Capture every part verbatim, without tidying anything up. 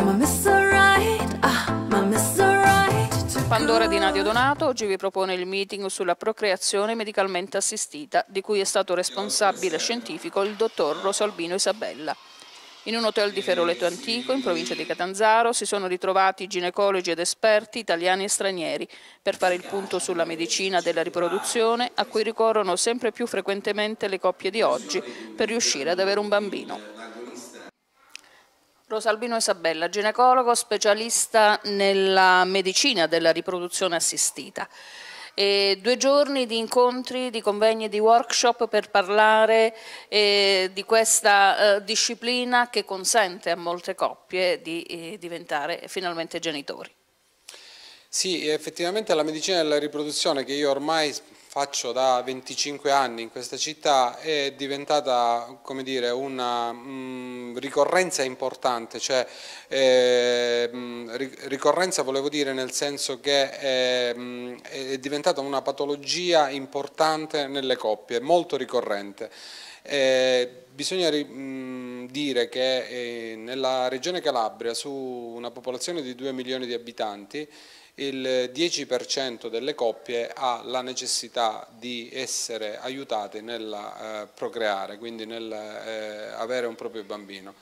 Pandora di Nadia Donato oggi vi propone il meeting sulla procreazione medicalmente assistita, di cui è stato responsabile scientifico il dottor Rosalbino Isabella. In un hotel di Feroleto Antico, in provincia di Catanzaro, si sono ritrovati ginecologi ed esperti italiani e stranieri per fare il punto sulla medicina della riproduzione, a cui ricorrono sempre più frequentemente le coppie di oggi per riuscire ad avere un bambino. Rosalbino Isabella, ginecologo specialista nella medicina della riproduzione assistita. E due giorni di incontri, di convegni e di workshop per parlare eh, di questa eh, disciplina che consente a molte coppie di eh, diventare finalmente genitori. Sì, effettivamente la medicina della riproduzione, che io ormai faccio da venticinque anni in questa città, è diventata, come dire, una mh, ricorrenza importante, cioè eh, mh, ricorrenza volevo dire nel senso che è, mh, è diventata una patologia importante nelle coppie, molto ricorrente. Eh, bisogna mh, dire che eh, nella regione Calabria, su una popolazione di due milioni di abitanti, il dieci per cento delle coppie ha la necessità di essere aiutate nel eh, procreare, quindi nel eh, avere un proprio bambino.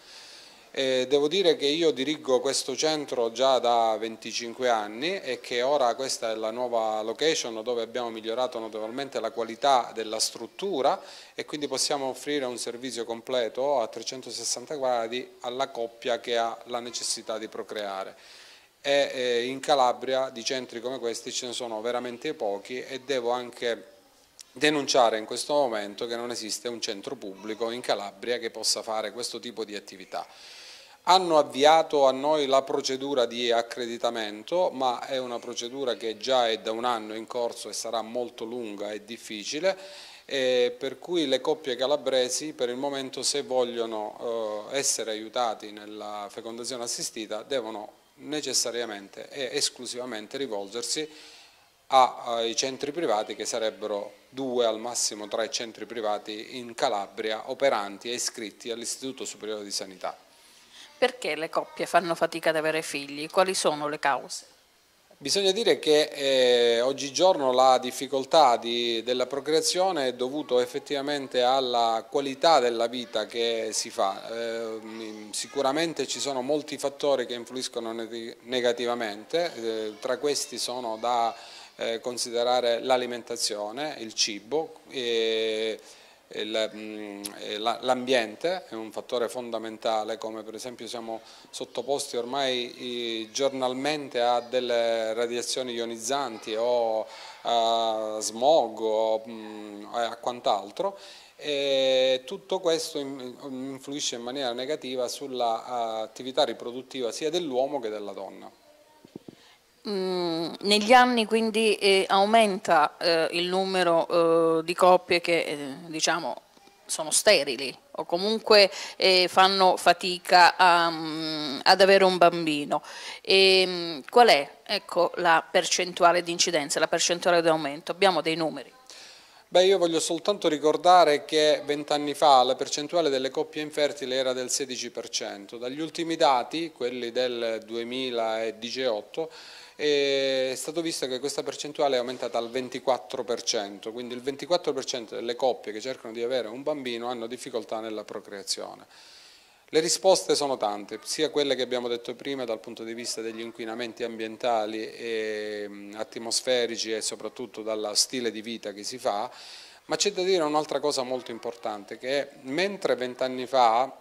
E devo dire che io dirigo questo centro già da venticinque anni e che ora questa è la nuova location dove abbiamo migliorato notevolmente la qualità della struttura e quindi possiamo offrire un servizio completo a trecentosessanta gradi alla coppia che ha la necessità di procreare. E in Calabria di centri come questi ce ne sono veramente pochi e devo anche denunciare in questo momento che non esiste un centro pubblico in Calabria che possa fare questo tipo di attività. Hanno avviato a noi la procedura di accreditamento, ma è una procedura che già è da un anno in corso e sarà molto lunga e difficile, e per cui le coppie calabresi per il momento, se vogliono eh, essere aiutati nella fecondazione assistita, devono necessariamente e esclusivamente rivolgersi ai centri privati, che sarebbero due al massimo tre centri privati in Calabria operanti e iscritti all'Istituto Superiore di Sanità. Perché le coppie fanno fatica ad avere figli? Quali sono le cause? Bisogna dire che eh, oggigiorno la difficoltà di, della procreazione è dovuta effettivamente alla qualità della vita che si fa. Eh, sicuramente ci sono molti fattori che influiscono negativamente, eh, tra questi sono da eh, considerare l'alimentazione, il cibo, e l'ambiente è un fattore fondamentale, come per esempio siamo sottoposti ormai giornalmente a delle radiazioni ionizzanti o a smog o a quant'altro, e tutto questo influisce in maniera negativa sull'attività riproduttiva sia dell'uomo che della donna. Mm, negli anni quindi eh, aumenta eh, il numero eh, di coppie che eh, diciamo sono sterili o comunque eh, fanno fatica a, um, ad avere un bambino. E, um, qual è ecco, la percentuale di incidenza, la percentuale di aumento? Abbiamo dei numeri? Beh, io voglio soltanto ricordare che vent'anni fa la percentuale delle coppie infertili era del sedici per cento. Dagli ultimi dati, quelli del duemiladiciotto, è stato visto che questa percentuale è aumentata al ventiquattro per cento, quindi il ventiquattro per cento delle coppie che cercano di avere un bambino hanno difficoltà nella procreazione. Le risposte sono tante, sia quelle che abbiamo detto prima dal punto di vista degli inquinamenti ambientali e atmosferici e soprattutto dal stile di vita che si fa, ma c'è da dire un'altra cosa molto importante, che mentre vent'anni fa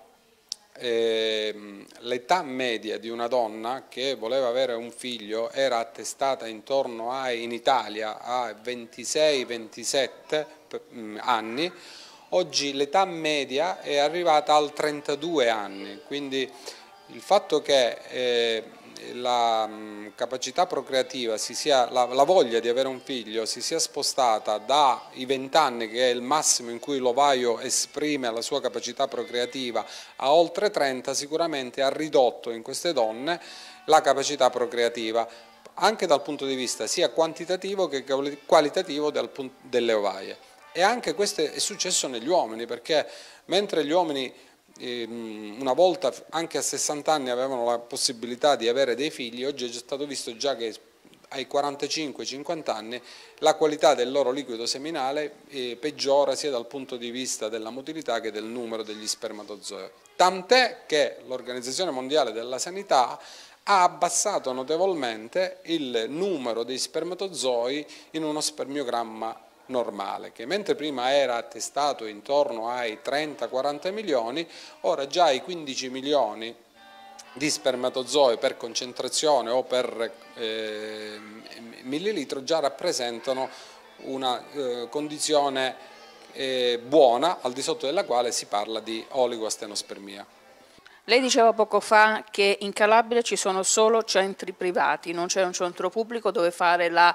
eh, l'età media di una donna che voleva avere un figlio era attestata intorno a, in Italia, a ventisei ventisette anni, oggi l'età media è arrivata al trentadue anni, quindi il fatto che eh, la mh, capacità procreativa, si sia, la, la voglia di avere un figlio si sia spostata dai venti anni, che è il massimo in cui l'ovaio esprime la sua capacità procreativa, a oltre trenta, sicuramente ha ridotto in queste donne la capacità procreativa, anche dal punto di vista sia quantitativo che qualitativo del, delle ovaie. E anche questo è successo negli uomini, perché mentre gli uomini una volta anche a sessanta anni avevano la possibilità di avere dei figli, oggi è stato visto già che ai quarantacinque cinquanta anni la qualità del loro liquido seminale eh, peggiora sia dal punto di vista della motilità che del numero degli spermatozoi. Tant'è che l'Organizzazione Mondiale della Sanità ha abbassato notevolmente il numero dei spermatozoi in uno spermiogramma normale, che mentre prima era attestato intorno ai trenta quaranta milioni, ora già i quindici milioni di spermatozoi per concentrazione o per eh, millilitro già rappresentano una eh, condizione eh, buona, al di sotto della quale si parla di oligoastenospermia. Lei diceva poco fa che in Calabria ci sono solo centri privati, non c'è un centro pubblico dove fare la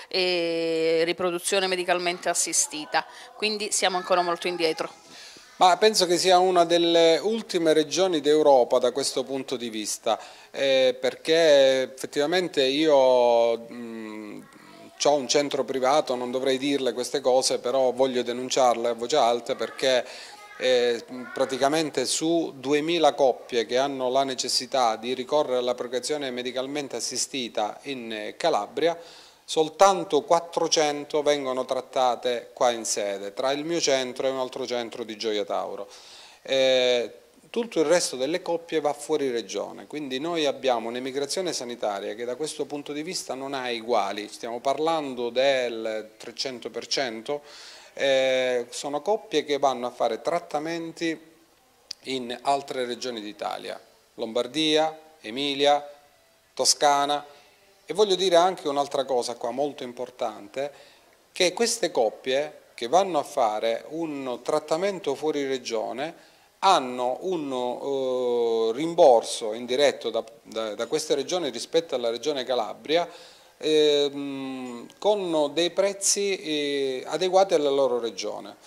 eh, riproduzione medicalmente assistita, quindi siamo ancora molto indietro. Ma penso che sia una delle ultime regioni d'Europa da questo punto di vista, eh, perché effettivamente io mh, ho un centro privato, non dovrei dirle queste cose, però voglio denunciarle a voce alta perché eh, praticamente su duemila coppie che hanno la necessità di ricorrere alla procreazione medicalmente assistita in Calabria, soltanto quattrocento vengono trattate qua in sede, tra il mio centro e un altro centro di Gioia Tauro. Eh, tutto il resto delle coppie va fuori regione, quindi noi abbiamo un'emigrazione sanitaria che da questo punto di vista non ha uguali, stiamo parlando del trecento per cento, eh, sono coppie che vanno a fare trattamenti in altre regioni d'Italia, Lombardia, Emilia, Toscana. E voglio dire anche un'altra cosa qua molto importante, che queste coppie che vanno a fare un trattamento fuori regione hanno un uh, rimborso indiretto da, da, da queste regioni rispetto alla regione Calabria ehm, con dei prezzi eh, adeguati alla loro regione.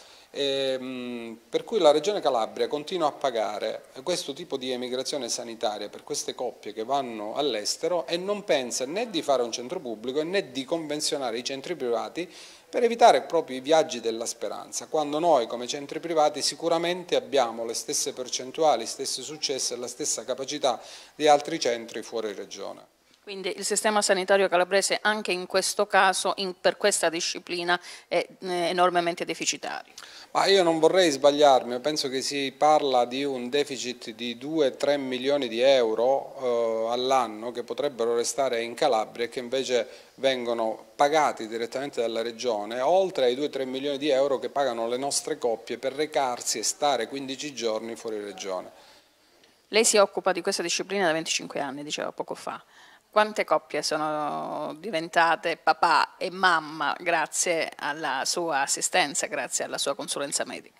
E, per cui la Regione Calabria continua a pagare questo tipo di emigrazione sanitaria per queste coppie che vanno all'estero e non pensa né di fare un centro pubblico né di convenzionare i centri privati per evitare proprio i viaggi della speranza, quando noi come centri privati sicuramente abbiamo le stesse percentuali, gli stessi successi e la stessa capacità di altri centri fuori regione. Quindi il sistema sanitario calabrese anche in questo caso, in, per questa disciplina, è eh, enormemente deficitario. Ma io non vorrei sbagliarmi, penso che si parla di un deficit di due tre milioni di euro eh, all'anno che potrebbero restare in Calabria e che invece vengono pagati direttamente dalla Regione, oltre ai due tre milioni di euro che pagano le nostre coppie per recarsi e stare quindici giorni fuori Regione. Lei si occupa di questa disciplina da venticinque anni, diceva poco fa. Quante coppie sono diventate papà e mamma grazie alla sua assistenza, grazie alla sua consulenza medica?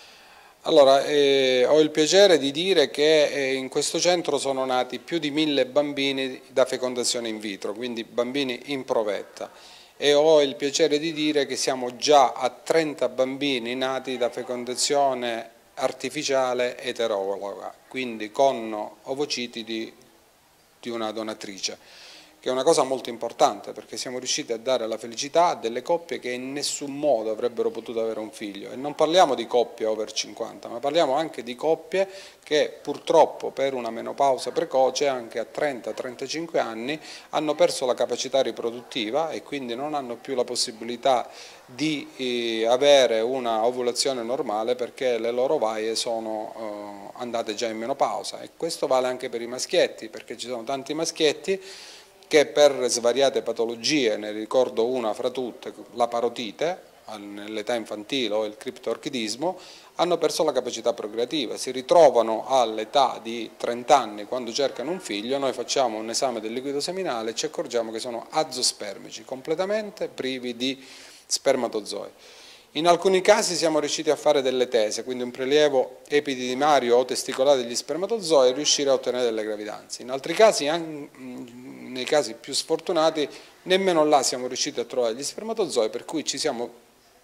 Allora, eh, ho il piacere di dire che eh, in questo centro sono nati più di mille bambini da fecondazione in vitro, quindi bambini in provetta, e ho il piacere di dire che siamo già a trenta bambini nati da fecondazione artificiale eterologa, quindi con ovociti di di una donatrice, che è una cosa molto importante perché siamo riusciti a dare la felicità a delle coppie che in nessun modo avrebbero potuto avere un figlio, e non parliamo di coppie over cinquanta, ma parliamo anche di coppie che purtroppo per una menopausa precoce anche a trenta trentacinque anni hanno perso la capacità riproduttiva e quindi non hanno più la possibilità di eh, avere una ovulazione normale perché le loro ovaie sono eh, andate già in menopausa, e questo vale anche per i maschietti, perché ci sono tanti maschietti che per svariate patologie, ne ricordo una fra tutte, la parotite nell'età infantile o il criptorchidismo, hanno perso la capacità procreativa, si ritrovano all'età di trenta anni quando cercano un figlio, noi facciamo un esame del liquido seminale e ci accorgiamo che sono azospermici, completamente privi di spermatozoi. In alcuni casi siamo riusciti a fare delle tese, quindi un prelievo epididimario o testicolare degli spermatozoi e riuscire a ottenere delle gravidanze. In altri casi, nei casi più sfortunati, nemmeno là siamo riusciti a trovare gli spermatozoi, per cui ci siamo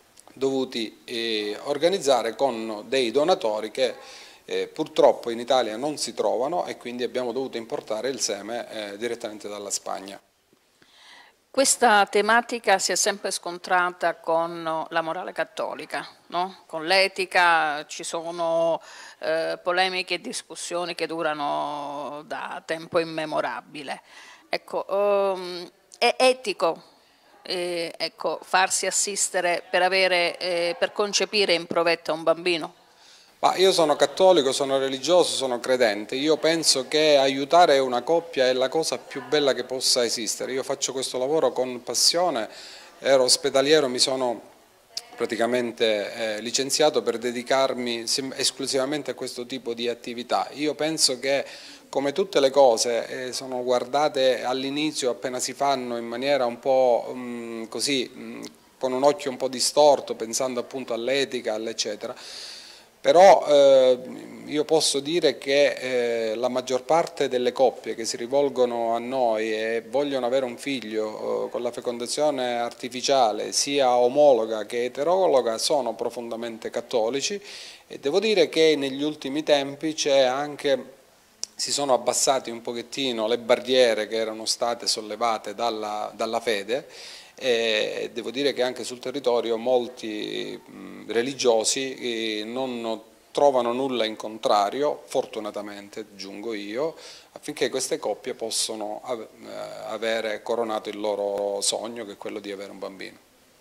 dovuti eh, organizzare con dei donatori che eh, purtroppo in Italia non si trovano, e quindi abbiamo dovuto importare il seme eh, direttamente dalla Spagna. Questa tematica si è sempre scontrata con la morale cattolica, no? Con l'etica ci sono eh, polemiche e discussioni che durano da tempo immemorabile. Ecco, ehm, è etico eh, ecco, farsi assistere per, avere, eh, per concepire in provetta un bambino? Ma io sono cattolico, sono religioso, sono credente, io penso che aiutare una coppia è la cosa più bella che possa esistere. Io faccio questo lavoro con passione, ero ospedaliero, mi sono praticamente eh, licenziato per dedicarmi esclusivamente a questo tipo di attività. Io penso che come tutte le cose eh, sono guardate all'inizio appena si fanno in maniera un po' mh, così, mh, con un occhio un po' distorto, pensando appunto all'etica, all'eccetera. Però eh, io posso dire che eh, la maggior parte delle coppie che si rivolgono a noi e vogliono avere un figlio eh, con la fecondazione artificiale, sia omologa che eterologa, sono profondamente cattolici e devo dire che negli ultimi tempi c'è anche, si sono abbassate un pochettino le barriere che erano state sollevate dalla, dalla fede. E devo dire che anche sul territorio molti religiosi non trovano nulla in contrario, fortunatamente aggiungo io, affinché queste coppie possano avere coronato il loro sogno, che è quello di avere un bambino.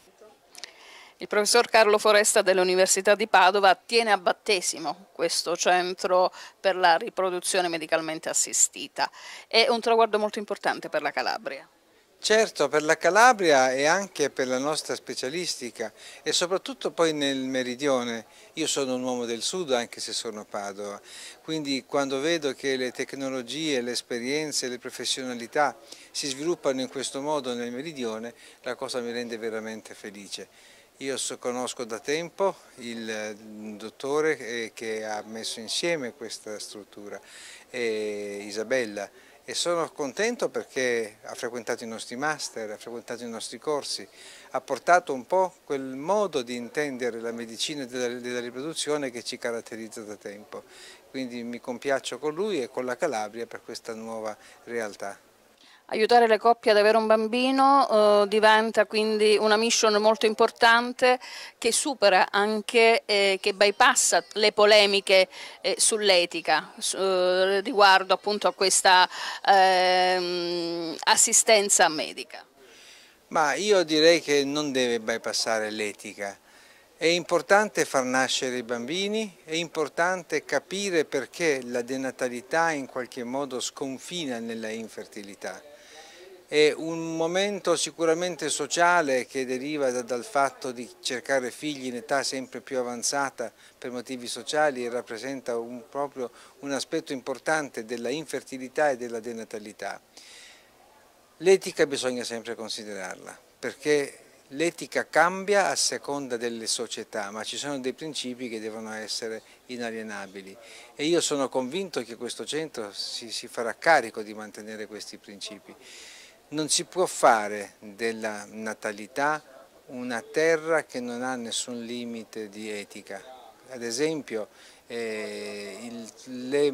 Il professor Carlo Foresta dell'Università di Padova tiene a battesimo questo centro per la riproduzione medicalmente assistita. È un traguardo molto importante per la Calabria. Certo, per la Calabria e anche per la nostra specialistica e soprattutto poi nel meridione. Io sono un uomo del sud anche se sono a Padova, quindi quando vedo che le tecnologie, le esperienze, le professionalità si sviluppano in questo modo nel meridione, la cosa mi rende veramente felice. Io so, conosco da tempo il dottore che ha messo insieme questa struttura, eh, Isabella, e sono contento perché ha frequentato i nostri master, ha frequentato i nostri corsi, ha portato un po' quel modo di intendere la medicina della, della riproduzione che ci caratterizza da tempo. Quindi mi compiaccio con lui e con la Calabria per questa nuova realtà. Aiutare le coppie ad avere un bambino eh, diventa quindi una mission molto importante che supera anche, eh, che bypassa le polemiche eh, sull'etica eh, riguardo appunto a questa eh, assistenza medica. Ma io direi che non deve bypassare l'etica. È importante far nascere i bambini, è importante capire perché la denatalità in qualche modo sconfina nella infertilità. È un momento sicuramente sociale che deriva dal fatto di cercare figli in età sempre più avanzata per motivi sociali e rappresenta un, proprio un aspetto importante della infertilità e della denatalità. L'etica bisogna sempre considerarla, perché l'etica cambia a seconda delle società, ma ci sono dei principi che devono essere inalienabili e io sono convinto che questo centro si, si farà carico di mantenere questi principi. Non si può fare della natalità una terra che non ha nessun limite di etica. Ad esempio eh, il, le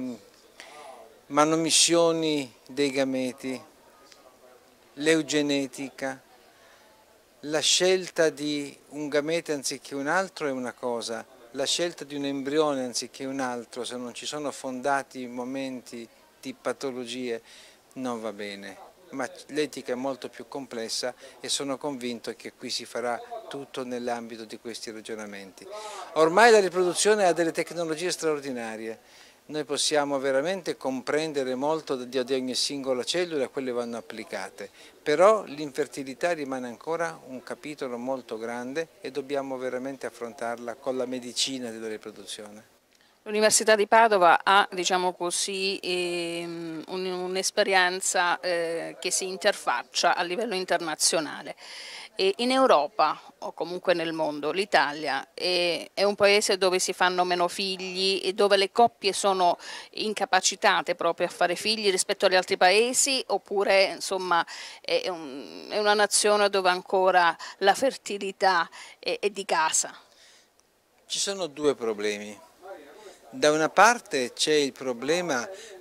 manomissioni dei gameti, l'eugenetica, la scelta di un gamete anziché un altro è una cosa, la scelta di un embrione anziché un altro, se non ci sono fondati momenti di patologie, non va bene. Ma l'etica è molto più complessa e sono convinto che qui si farà tutto nell'ambito di questi ragionamenti. Ormai la riproduzione ha delle tecnologie straordinarie, noi possiamo veramente comprendere molto di ogni singola cellula e quelle vanno applicate, però l'infertilità rimane ancora un capitolo molto grande e dobbiamo veramente affrontarla con la medicina della riproduzione. L'Università di Padova ha, diciamo così, ehm, un'esperienza eh, che si interfaccia a livello internazionale. E in Europa o comunque nel mondo l'Italia è, è un paese dove si fanno meno figli e dove le coppie sono incapacitate proprio a fare figli rispetto agli altri paesi, oppure insomma è, un, è una nazione dove ancora la fertilità è, è di casa? Ci sono due problemi. Da una parte c'è il problema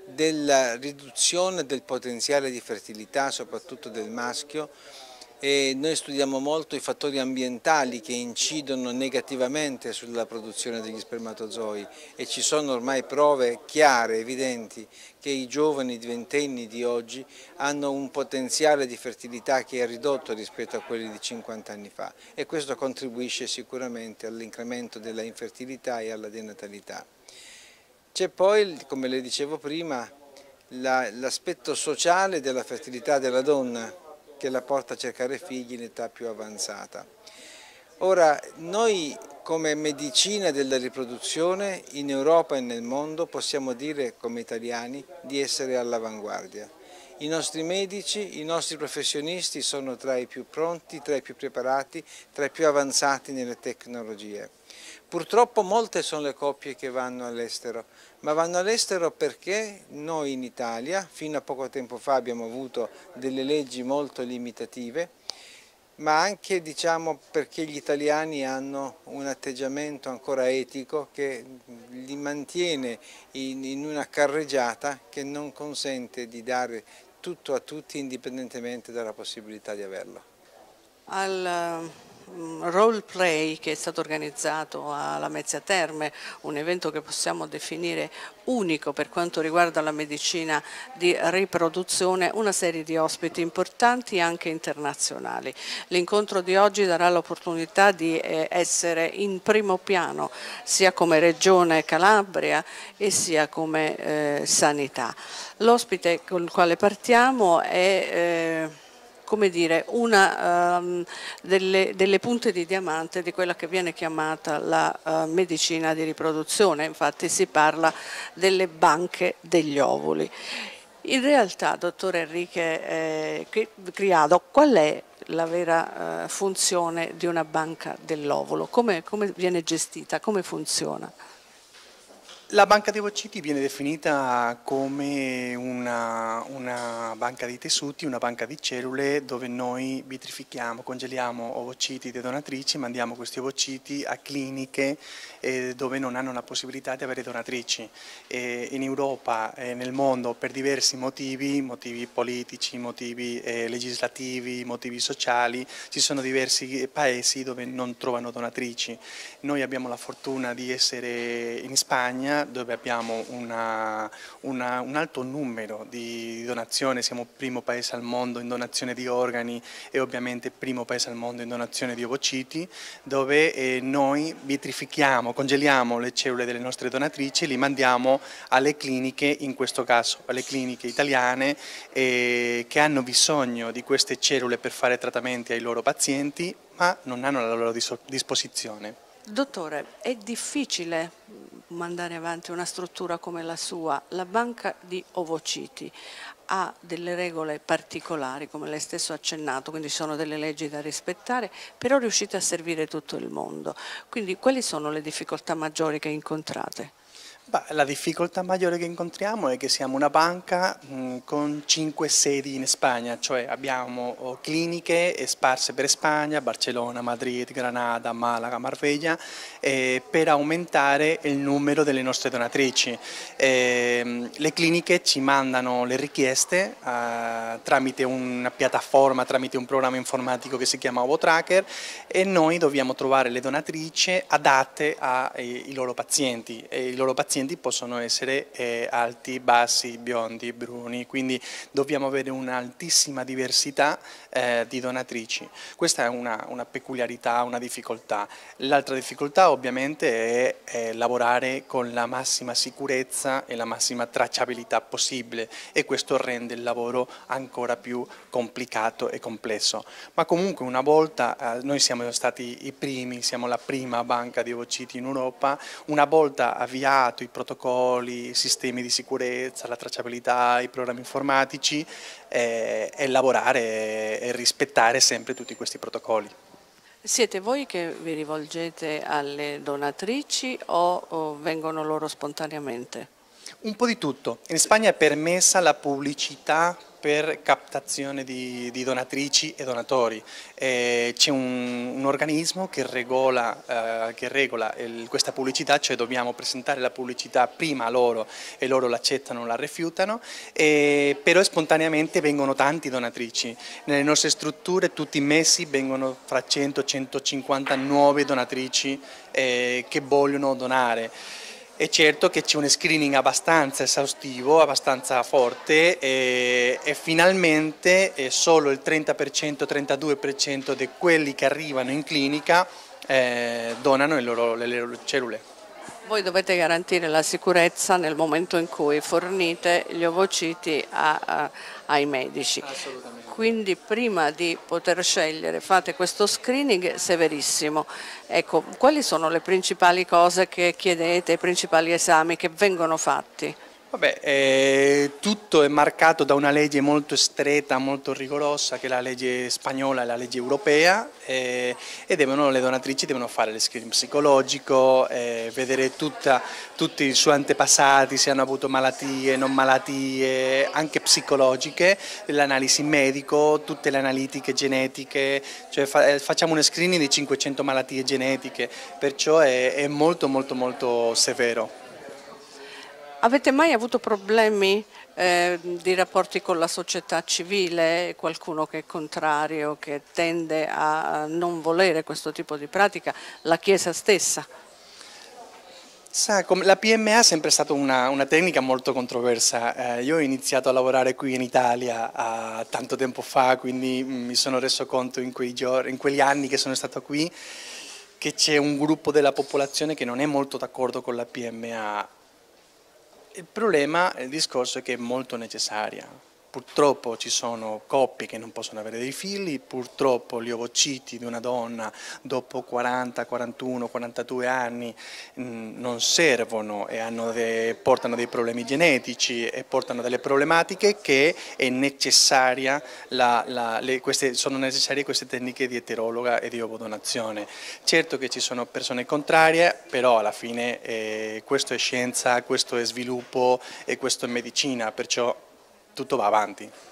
della riduzione del potenziale di fertilità, soprattutto del maschio, e noi studiamo molto i fattori ambientali che incidono negativamente sulla produzione degli spermatozoi e ci sono ormai prove chiare, evidenti, che i giovani ventenni di oggi hanno un potenziale di fertilità che è ridotto rispetto a quelli di cinquanta anni fa e questo contribuisce sicuramente all'incremento della infertilità e alla denatalità. C'è poi, come le dicevo prima, l'aspetto sociale della fertilità della donna, che la porta a cercare figli in età più avanzata. Ora, noi come medicina della riproduzione in Europa e nel mondo possiamo dire, come italiani, di essere all'avanguardia. I nostri medici, i nostri professionisti sono tra i più pronti, tra i più preparati, tra i più avanzati nelle tecnologie. Purtroppo molte sono le coppie che vanno all'estero, ma vanno all'estero perché noi in Italia, fino a poco tempo fa, abbiamo avuto delle leggi molto limitative, ma anche diciamo, perché gli italiani hanno un atteggiamento ancora etico che li mantiene in, in una carreggiata che non consente di dare tutto a tutti indipendentemente dalla possibilità di averlo. Al role play che è stato organizzato alla Mezzia Terme, un evento che possiamo definire unico per quanto riguarda la medicina di riproduzione, una serie di ospiti importanti anche internazionali. L'incontro di oggi darà l'opportunità di essere in primo piano sia come Regione Calabria e sia come eh, sanità. L'ospite con il quale partiamo è eh, come dire, una um, delle, delle punte di diamante di quella che viene chiamata la uh, medicina di riproduzione, infatti si parla delle banche degli ovuli. In realtà, dottor Enrique eh, Criado, qual è la vera uh, funzione di una banca dell'ovulo? Come, come viene gestita? Come funziona? La banca dei ovociti viene definita come una, una banca di tessuti, una banca di cellule dove noi vitrifichiamo, congeliamo ovociti di donatrici, mandiamo questi ovociti a cliniche eh, dove non hanno la possibilità di avere donatrici. E in Europa e nel mondo per diversi motivi, motivi politici, motivi eh, legislativi, motivi sociali, ci sono diversi paesi dove non trovano donatrici. Noi abbiamo la fortuna di essere in Spagna, dove abbiamo una, una, un alto numero di donazioni, siamo il primo paese al mondo in donazione di organi e ovviamente il primo paese al mondo in donazione di ovociti, dove eh, noi vitrifichiamo, congeliamo le cellule delle nostre donatrici e li mandiamo alle cliniche, in questo caso alle cliniche italiane eh, che hanno bisogno di queste cellule per fare trattamenti ai loro pazienti, ma non hanno la loro disposizione. Dottore, è difficile mandare avanti una struttura come la sua? La banca di ovociti ha delle regole particolari, come lei stesso ha accennato, quindi sono delle leggi da rispettare, però riuscite a servire tutto il mondo. Quindi quali sono le difficoltà maggiori che incontrate? Bah, la difficoltà maggiore che incontriamo è che siamo una banca mh, con cinque sedi in Spagna, cioè abbiamo oh, cliniche sparse per Spagna, Barcellona, Madrid, Granada, Malaga, Marbella, eh, per aumentare il numero delle nostre donatrici. Eh, le cliniche ci mandano le richieste eh, tramite una piattaforma, tramite un programma informatico che si chiama OvoTracker e noi dobbiamo trovare le donatrici adatte ai eh, loro pazienti. E i loro pazienti possono essere eh, alti, bassi, biondi, bruni, quindi dobbiamo avere un'altissima diversità eh, di donatrici. Questa è una, una peculiarità, una difficoltà. L'altra difficoltà ovviamente è, è lavorare con la massima sicurezza e la massima tracciabilità possibile e questo rende il lavoro ancora più complicato e complesso. Ma comunque una volta, eh, noi siamo stati i primi, siamo la prima banca di ovociti in Europa, una volta avviato i protocolli, i sistemi di sicurezza, la tracciabilità, i programmi informatici eh, e lavorare e rispettare sempre tutti questi protocolli. Siete voi che vi rivolgete alle donatrici o, o vengono loro spontaneamente? Un po' di tutto. In Spagna è permessa la pubblicità per captazione di, di donatrici e donatori. Eh, c'è un, un organismo che regola, eh, che regola il, questa pubblicità, cioè dobbiamo presentare la pubblicità prima a loro e loro l'accettano o la rifiutano, eh, però spontaneamente vengono tanti donatrici. Nelle nostre strutture tutti i mesi vengono fra cento centocinquanta nuove donatrici eh, che vogliono donare. È certo che c'è un screening abbastanza esaustivo, abbastanza forte e, e finalmente eh, solo il trenta per cento, trentadue per cento di quelli che arrivano in clinica eh, donano le loro, le loro cellule. Voi dovete garantire la sicurezza nel momento in cui fornite gli ovociti a, a, ai medici. Assolutamente. Quindi prima di poter scegliere fate questo screening severissimo. Ecco, quali sono le principali cose che chiedete, i principali esami che vengono fatti? Vabbè, eh, tutto è marcato da una legge molto stretta, molto rigorosa, che è la legge spagnola e la legge europea, eh, e devono, le donatrici devono fare lo screening psicologico, eh, vedere tutta, tutti i suoi antepassati, se hanno avuto malattie, non malattie, anche psicologiche, l'analisi medico, tutte le analitiche genetiche, cioè fa, eh, facciamo uno screening di cinquecento malattie genetiche, perciò è, è molto molto molto severo. Avete mai avuto problemi eh, di rapporti con la società civile, qualcuno che è contrario, che tende a non volere questo tipo di pratica, la Chiesa stessa? Sa, la P M A è sempre stata una, una tecnica molto controversa. Eh, io ho iniziato a lavorare qui in Italia a, tanto tempo fa, quindi mi sono reso conto in, quei giorni, in quegli anni che sono stato qui che c'è un gruppo della popolazione che non è molto d'accordo con la P M A. Il problema, il discorso è che è molto necessaria. Purtroppo ci sono coppie che non possono avere dei figli, purtroppo gli ovociti di una donna dopo quaranta, quarantuno, quarantadue anni mh, non servono e hanno de, portano dei problemi genetici e portano delle problematiche che è necessaria la, la, le, queste, sono necessarie queste tecniche di eterologa e di ovodonazione. Certo che ci sono persone contrarie, però alla fine eh, questo è scienza, questo è sviluppo e questo è medicina, perciò tutto va avanti.